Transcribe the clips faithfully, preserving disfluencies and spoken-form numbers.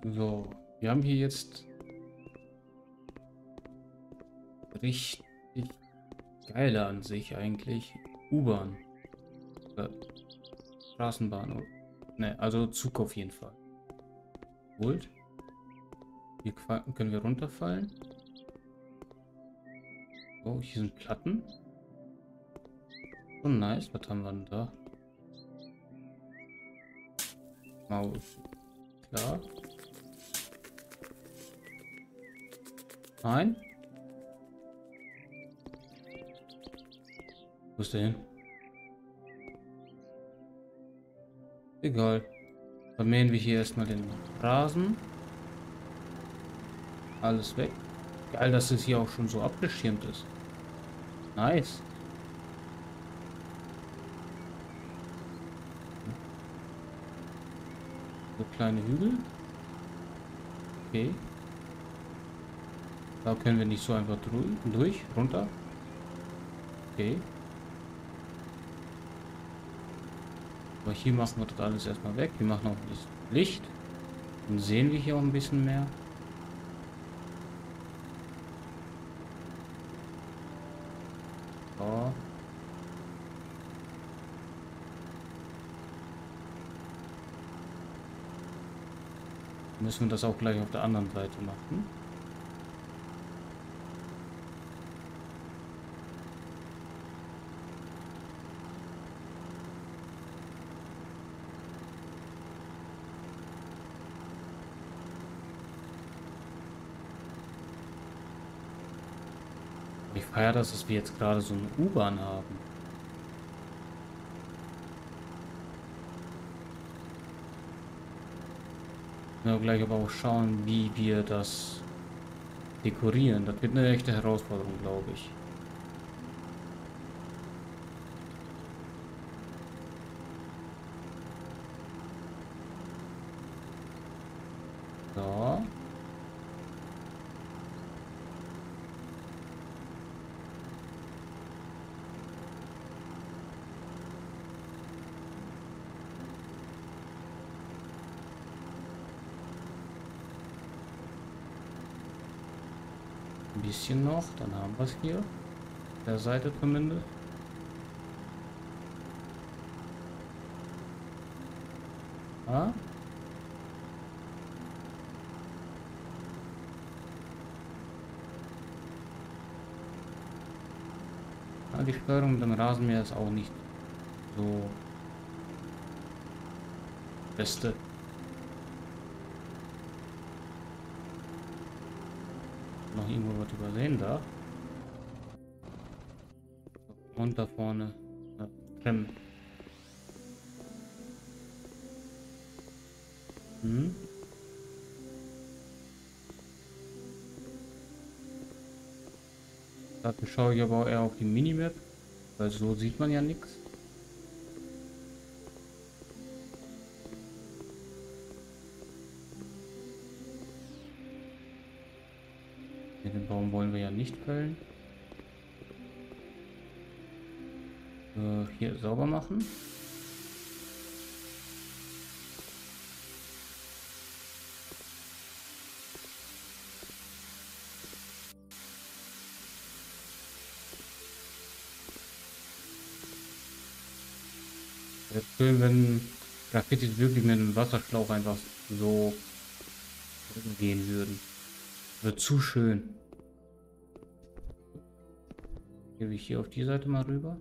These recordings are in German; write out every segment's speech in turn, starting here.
So, wir haben hier jetzt richtig geile an sich eigentlich. U-Bahn. Äh, Straßenbahn. Oh, ne, also Zug auf jeden Fall. Holt. Hier qua- können wir runterfallen. Oh, hier sind Platten. Oh, nice. Was haben wir denn da? Maus. Klar. Nein. Wo ist der hin? Egal. Dann mähen wir hier erstmal den Rasen. Alles weg. Geil, dass es hier auch schon so abgeschirmt ist. Nice. So kleine Hügel. Okay. Da können wir nicht so einfach durch. Runter. Okay. Aber hier machen wir das alles erstmal weg. Wir machen auch das Licht. Dann sehen wir hier auch ein bisschen mehr. So. Müssen wir das auch gleich auf der anderen Seite machen. Ich feiere das, dass wir jetzt gerade so eine U-Bahn haben. Wir gleich aber auch schauen, wie wir das dekorieren. Das wird eine echte Herausforderung, glaube ich. So. Ein bisschen noch, dann haben wir es hier. Auf der Seite zumindest. Ah. Ja, die Steuerung mit dem Rasenmäher ist auch nicht so beste. Noch irgendwo was übersehen da. Und da vorne. Ja, Trim. Hm. Dafür schaue ich aber auch eher auf die Minimap, weil so sieht man ja nichts. Den Baum wollen wir ja nicht fällen. Äh, hier sauber machen. Wäre schön, wenn Graffitis wirklich mit dem Wasserschlauch einfach so gehen würden. Wird zu schön. Gebe ich hier auf die Seite mal rüber.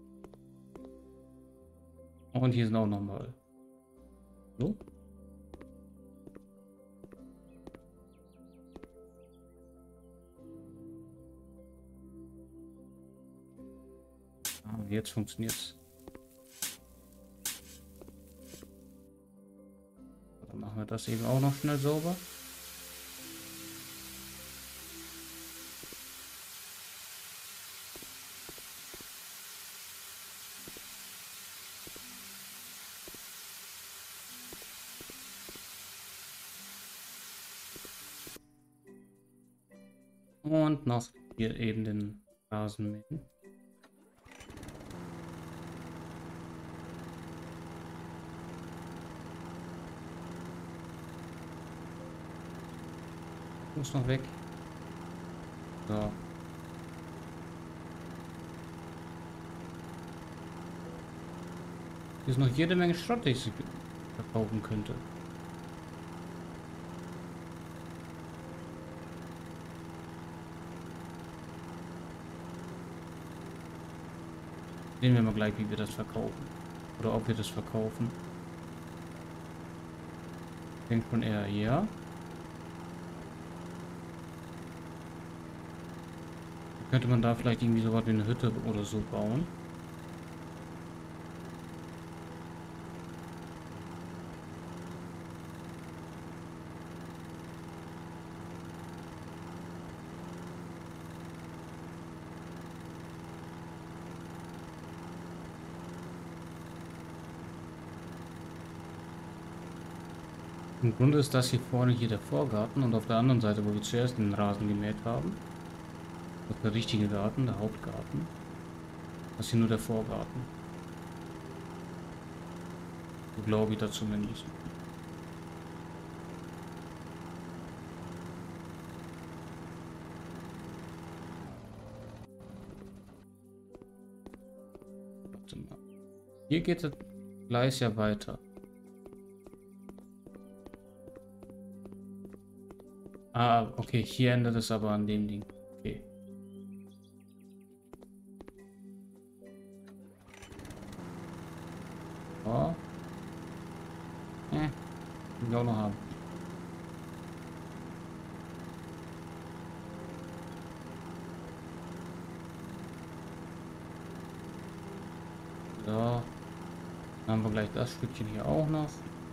Und hier sind auch nochmal. So. Ah, jetzt funktioniert's. Dann machen wir das eben auch noch schnell sauber. Und noch hier eben den Rasen mähen. Muss noch weg. So. Hier ist noch jede Menge Schrott, die ich verkaufen könnte. Sehen wir mal gleich, wie wir das verkaufen. Oder ob wir das verkaufen. Ich denke schon eher ja. Könnte man da vielleicht irgendwie so was wie eine Hütte oder so bauen. Im Grunde ist das hier vorne hier der Vorgarten und auf der anderen Seite, wo wir zuerst den Rasen gemäht haben, das ist der richtige Garten, der Hauptgarten. Das ist hier nur der Vorgarten. So glaube ich da zumindest. Warte mal. Hier geht das Gleis ja weiter. Ah, okay, hier endet es aber an dem Ding. Okay. Oh. Eh, will ich auch noch haben. So. Dann haben wir gleich das Stückchen hier auch noch.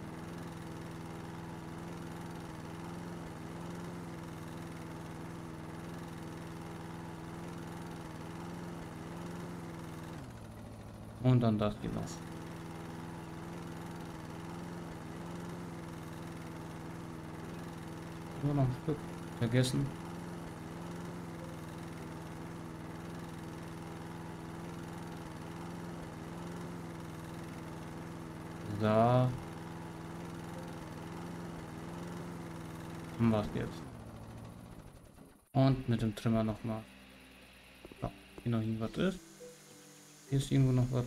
Und dann das hier noch. Nur noch ein Stück. Vergessen. So. Haben wir es jetzt. Und mit dem Trimmer nochmal. So, hier noch irgendwas ist. Hier ist irgendwo noch was.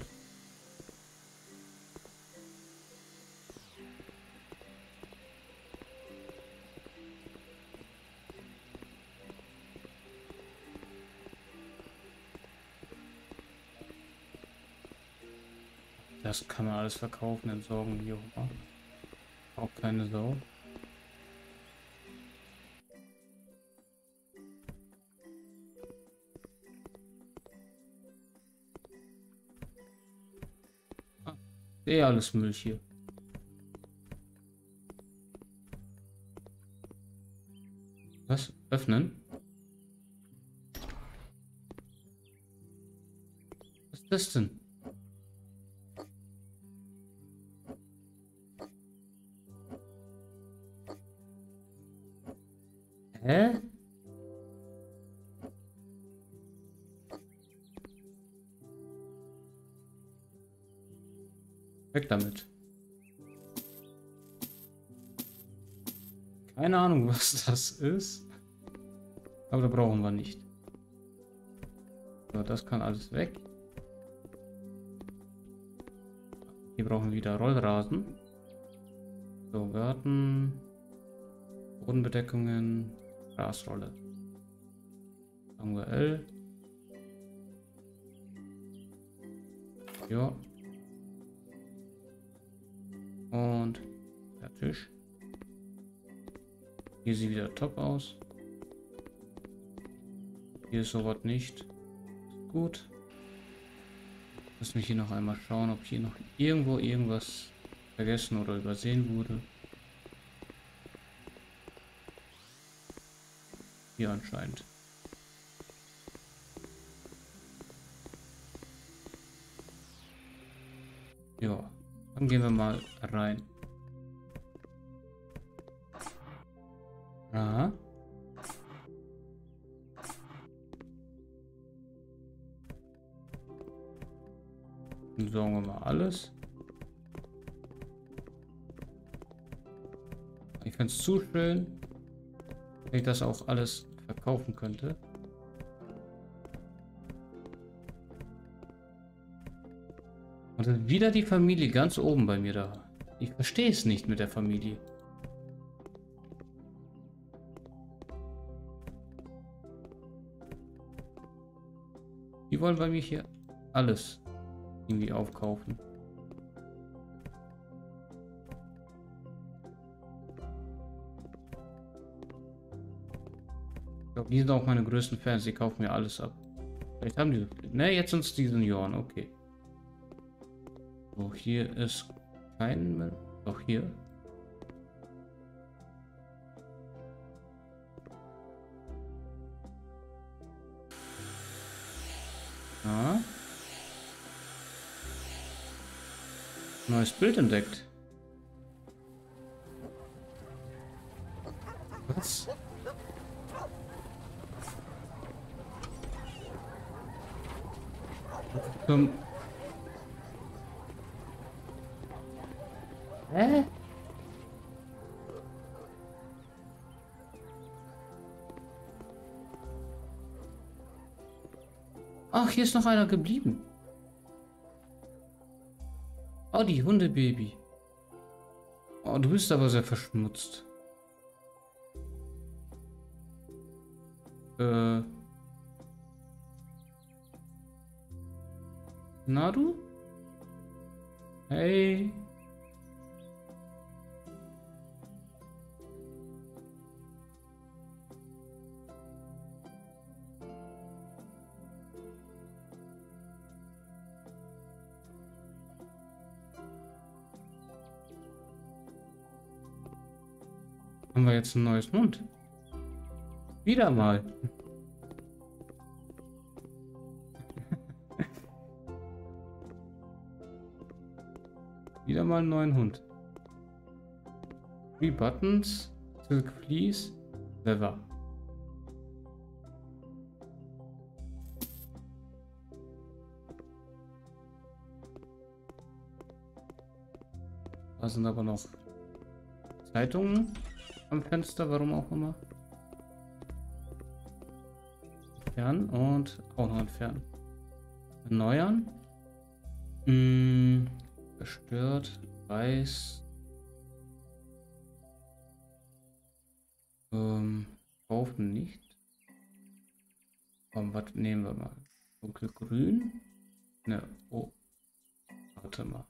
Das kann man alles verkaufen, entsorgen, wie auch immer. Auch keine Sau. Ah, eh alles Müll hier. Was? Öffnen? Was ist das denn? Hä? Weg damit. Keine Ahnung, was das ist. Aber da brauchen wir nicht. So, das kann alles weg. Hier brauchen wir wieder Rollrasen. So, Garten. Bodenbedeckungen. Grasrolle. Sagen wir L. Ja. Und der Tisch. Hier sieht wieder top aus. Hier ist sowas nicht. Gut. Lass mich hier noch einmal schauen, ob hier noch irgendwo irgendwas vergessen oder übersehen wurde. Hier anscheinend. Ja, dann gehen wir mal rein. Aha. Dann sorgen wir mal alles. Ich finde es zu schön. Wenn ich das auch alles verkaufen könnte. Und dann wieder die Familie ganz oben bei mir da. Ich verstehe es nicht mit der Familie. Die wollen bei mir hier alles irgendwie aufkaufen. Ich glaube, die sind auch meine größten Fans. Die kaufen mir alles ab. Vielleicht haben die... Ne, jetzt sind es die Senioren. Okay. So, hier ist kein Müll. Doch hier. Ah. Neues Bild entdeckt. Was? Zum... Hä? Ach, hier ist noch einer geblieben. Oh, die Hundebaby. Oh, du bist aber sehr verschmutzt. Äh. Na du? Hey. Haben wir jetzt ein neues Mund? Wieder mal. Wieder mal einen neuen Hund. Three Buttons, Silk Fleece, Leather. Da sind aber noch Zeitungen am Fenster, warum auch immer. Entfernen und auch noch entfernen. Erneuern. Hm, gestört. Weiß. Ähm, kaufen nicht. Komm, was nehmen wir mal? Dunkelgrün. Ne, oh. Warte mal.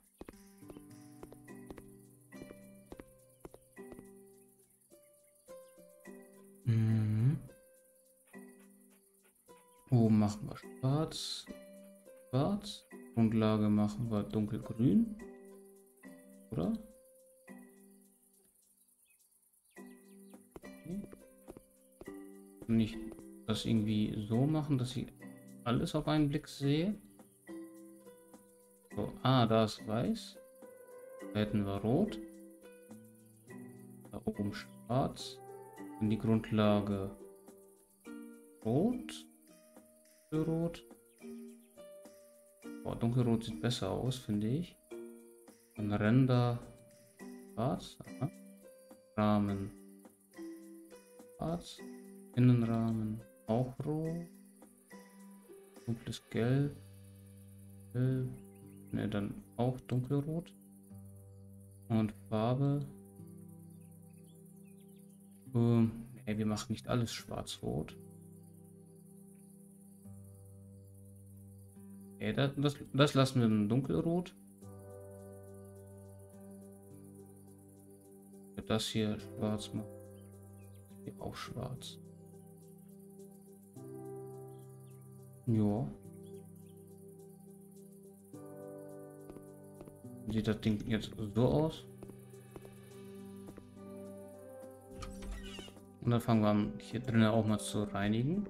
Mhm. Oben machen wir schwarz. Schwarz. Grundlage machen wir dunkelgrün. Oder? Okay. Nicht das irgendwie so machen, dass ich alles auf einen Blick sehe. So, ah, da ist weiß. Da hätten wir rot. Da oben schwarz. Und die Grundlage rot. Dunkelrot. Oh, dunkelrot sieht besser aus, finde ich. Dann Ränder schwarz. Aha. Rahmen schwarz. Innenrahmen auch rot. Dunkles Gelb. Gelb. Ne, dann auch dunkelrot. Und Farbe. Ähm, ne, wir machen nicht alles schwarz-rot. Okay, das, das, das lassen wir im Dunkelrot. Das hier schwarz machen. Hier auch schwarz. Ja. Sieht das Ding jetzt so aus? Und dann fangen wir an, hier drinnen auch mal zu reinigen.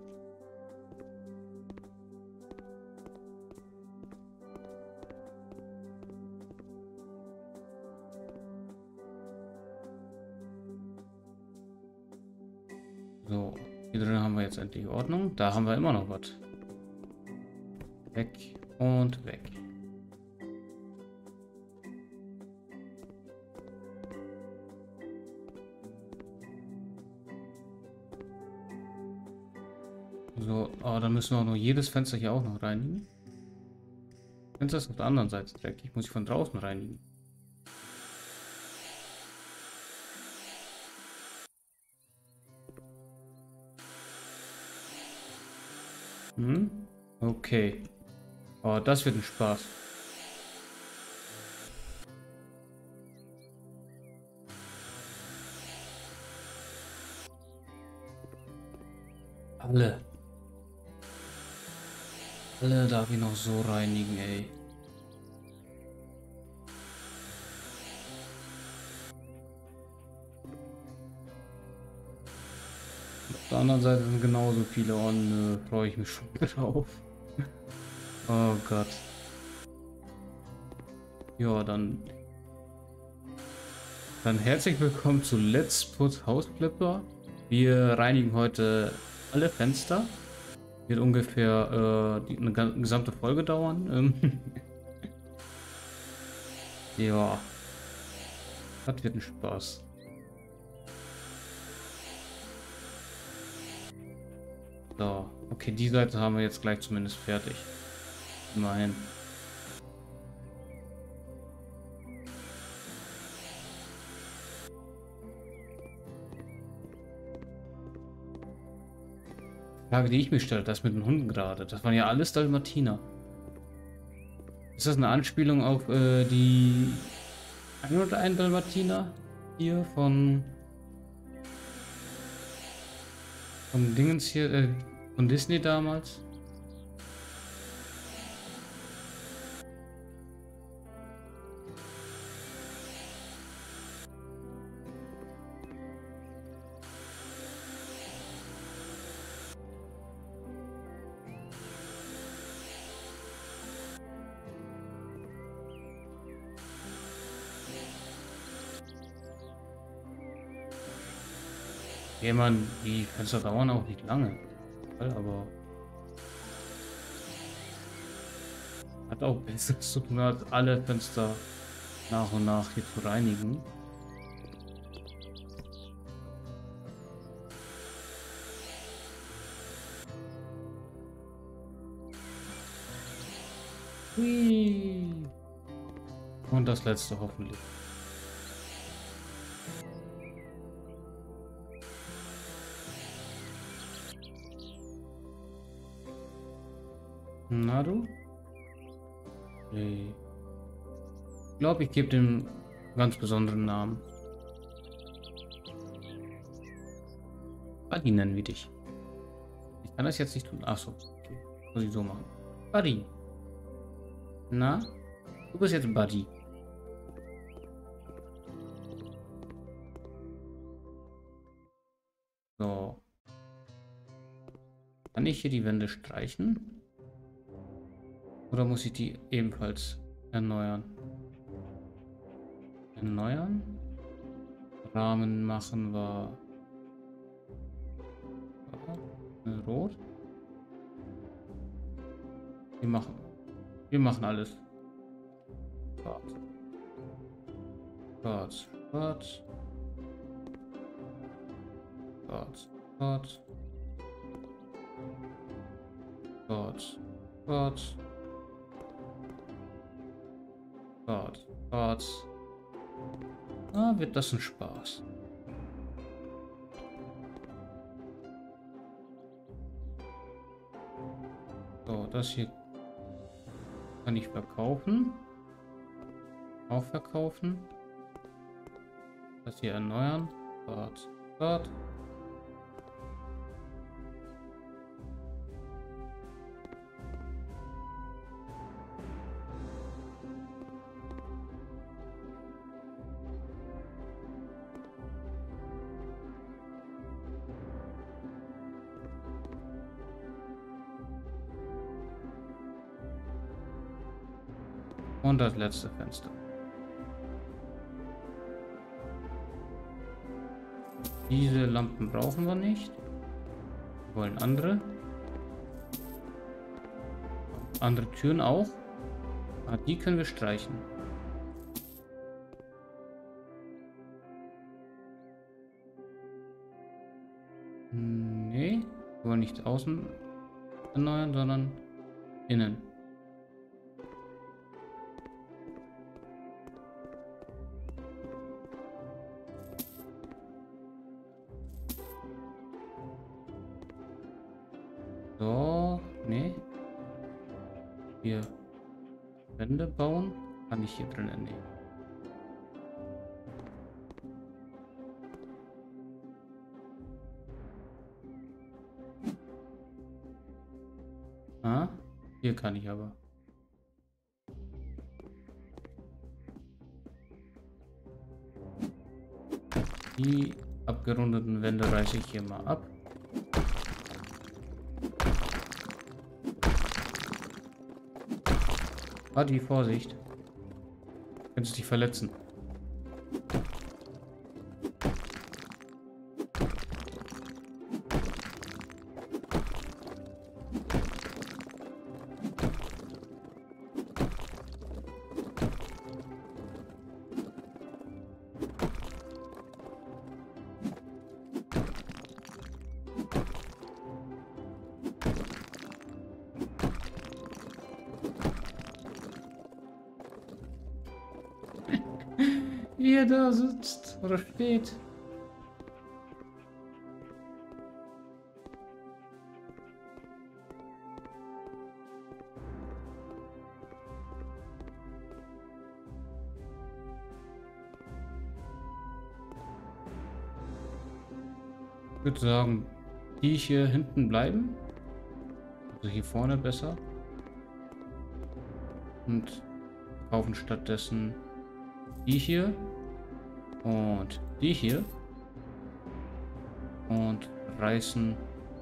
So, hier drin haben wir jetzt endlich Ordnung. Da haben wir immer noch was. Weg und weg. So, aber dann müssen wir auch noch jedes Fenster hier auch noch reinigen. Fenster ist auf der anderen Seite dreckig. Muss ich von draußen reinigen. Hm? Okay. Oh, das wird ein Spaß. Alle. Alle darf ich noch so reinigen, ey. Auf der anderen Seite sind genauso viele. Oh nö, freue ich mich schon drauf. Oh Gott. Ja, dann... Dann herzlich willkommen zu Let's Put House Flipper. Wir reinigen heute alle Fenster. Wird ungefähr äh, die, eine gesamte Folge dauern. Ähm ja. Das wird ein Spaß. So, okay, die Seite haben wir jetzt gleich zumindest fertig. Immerhin. Frage, die ich mir stelle, das mit den Hunden gerade. Das waren ja alles Dalmatiner. Ist das eine Anspielung auf äh, die ein oder ein Dalmatiner hier von von Dingens hier, äh, von Disney damals? Ja, man, die Fenster dauern auch nicht lange. Aber hat auch besseres zu tun, als alle Fenster nach und nach hier zu reinigen. Hui. Und das letzte hoffentlich. Na du? Okay. Ich glaube, ich gebe dem einen ganz besonderen Namen. Buddy nennen wir dich. Ich kann das jetzt nicht tun. Achso. Okay. Muss ich so machen. Buddy. Na? Du bist jetzt Buddy. So. Kann ich hier die Wände streichen? Oder muss ich die ebenfalls erneuern? Erneuern? Rahmen machen wir rot. Wir machen, wir machen alles. Schwarz. Schwarz. Schwarz. Schwarz. Schwarz. Schwarz. Schwarz. Schwarz. Schwarz. Ah, wird das ein Spaß. So, das hier kann ich verkaufen. Auch verkaufen. Das hier erneuern. Schwarz. Schwarz. Und das letzte Fenster. Diese Lampen brauchen wir nicht. Wir wollen andere. Andere Türen auch. Ah, die können wir streichen. Nee, wir wollen nicht außen erneuern, sondern innen. So, nee. Hier Wände bauen kann ich hier drinnen nehmen. Ah, hier kann ich aber. Die abgerundeten Wände reiße ich hier mal ab. Ah, die Vorsicht. Könntest dich verletzen. Wie er da sitzt oder steht. Ich würde sagen, die hier hinten bleiben. Also hier vorne besser. Und kaufen stattdessen die hier. Und die hier. Und reißen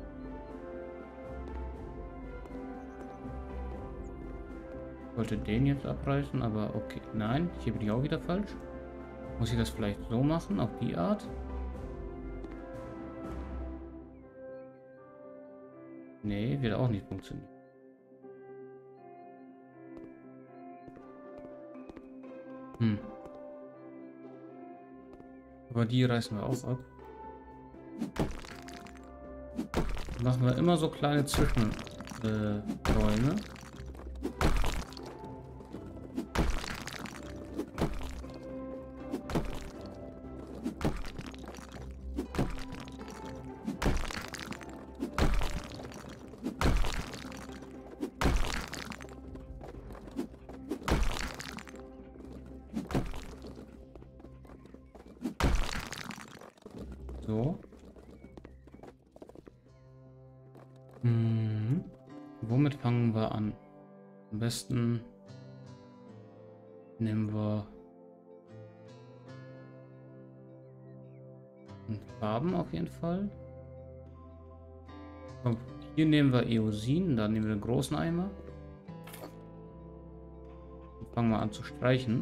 ich wollte den jetzt abreißen, aber okay. Nein, hier bin ich auch wieder falsch. Muss ich das vielleicht so machen, auf die Art? Nee, wird auch nicht funktionieren. Hm. Aber die reißen wir auch ab. Machen wir immer so kleine Zwischenräume. Äh, So. Hm. Womit fangen wir an? Am besten nehmen wir Farben auf jeden Fall. Und hier nehmen wir Eosin, dann nehmen wir den großen Eimer. Und fangen wir an zu streichen.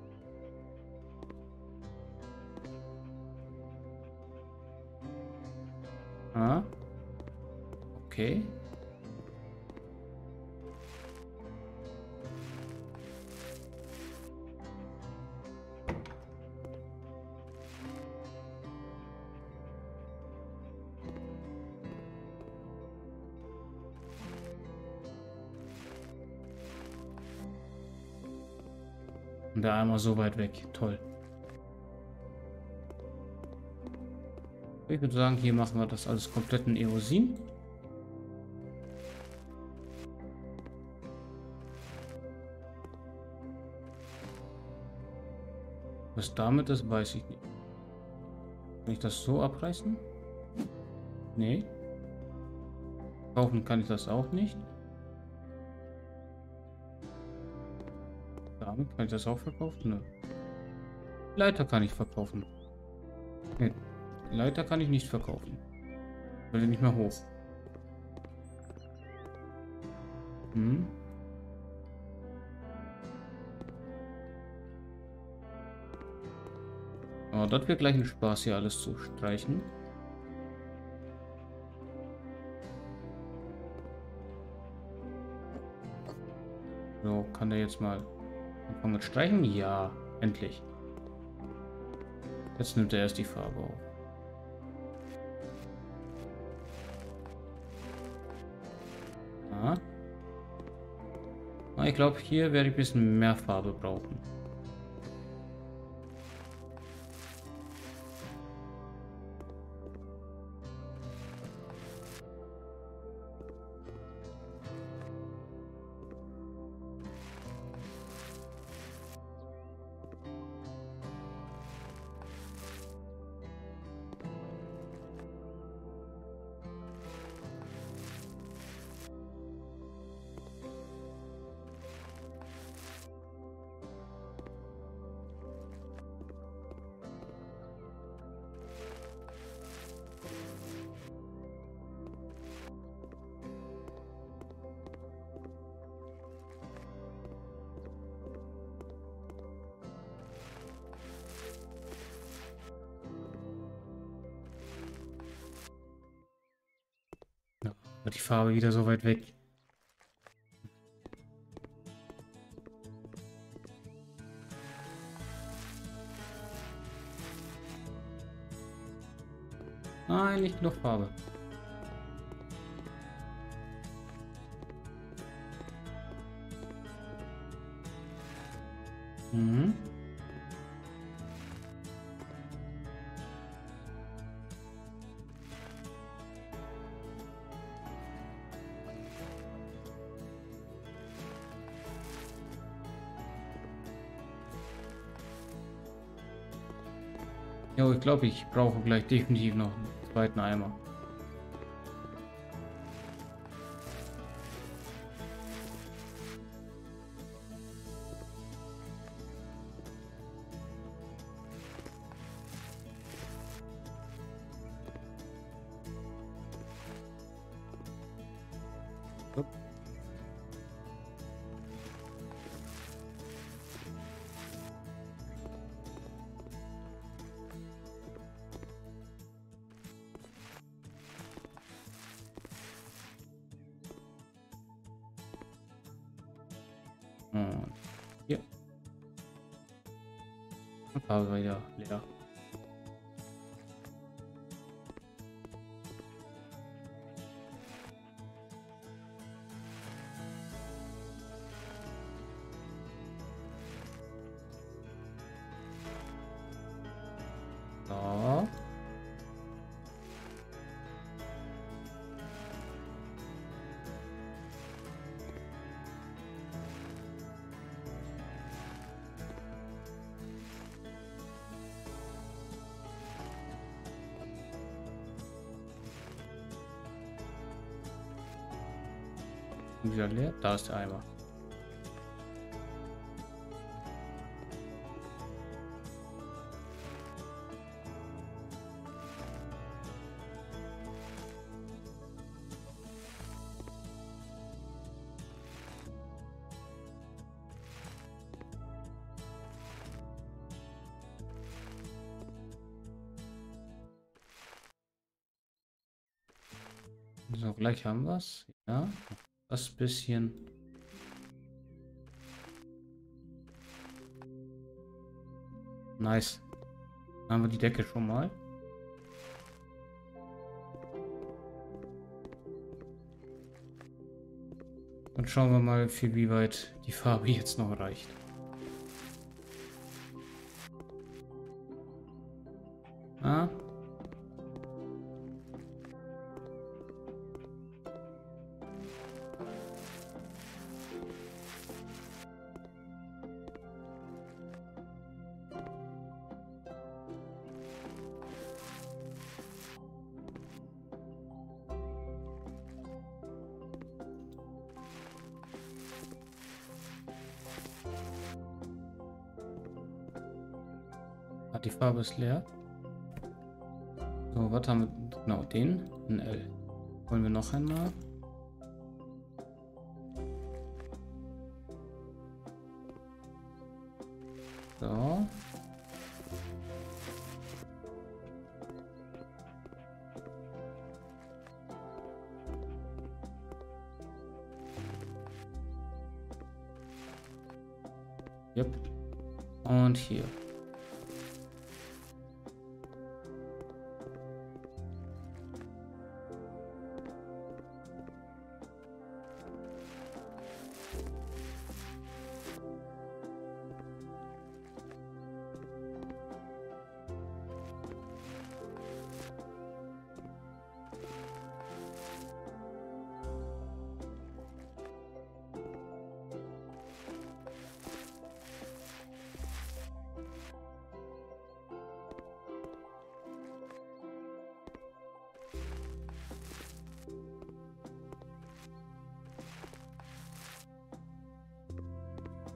Ah. Okay. Und der Eimer so weit weg. Toll. Ich würde sagen, hier machen wir das alles komplett in Eosin. Was damit ist, weiß ich nicht. Kann ich das so abreißen? Nee. Kaufen kann ich das auch nicht. Damit kann ich das auch verkaufen? Nö. Leiter kann ich verkaufen. Nee. Leiter kann ich nicht verkaufen. Will nicht mehr hoch. Hm. Oh, das wird gleich ein Spaß, hier alles zu streichen. So, kann der jetzt mal anfangen mit Streichen? Ja, endlich. Jetzt nimmt er erst die Farbe auf. Ah. Ich glaube, hier werde ich ein bisschen mehr Farbe brauchen. Ja, aber die Farbe wieder so weit weg. Nein, nicht genug Farbe. Mhm. Ja, ich glaube, ich brauche gleich definitiv noch einen zweiten Eimer. So. Und hier. Und Farbe wieder leer. So. Und wieder leer. Da ist der Eimer. So, gleich haben wir es. Ja, das bisschen. Nice. Dann haben wir die Decke schon mal. Und schauen wir mal, für wie weit die Farbe jetzt noch reicht. Ah. Die Farbe ist leer. So, was haben wir? Genau, den. Ein L. Wollen wir noch einmal? So. Yep. Und hier.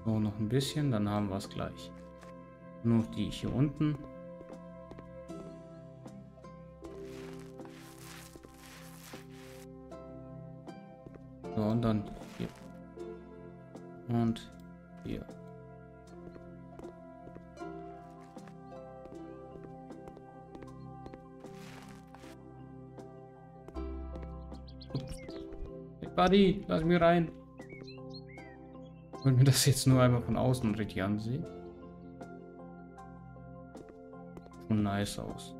So, noch ein bisschen, dann haben wir es gleich. Nur die hier unten. So, und dann hier. Und hier. Hey Buddy, lass mich rein. Wenn mir das jetzt nur einmal von außen richtig ansehen. Schon nice aus.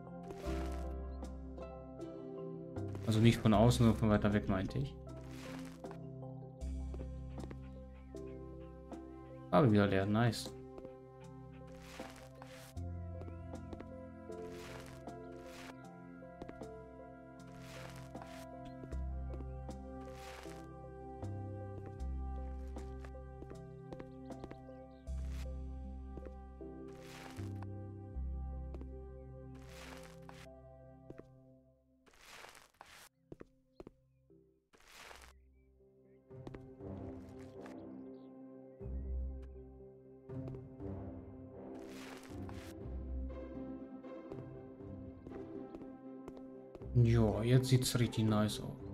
Also nicht von außen, sondern von weiter weg, meinte ich. Aber wieder leer, nice. Ja, jetzt sieht es richtig nice aus.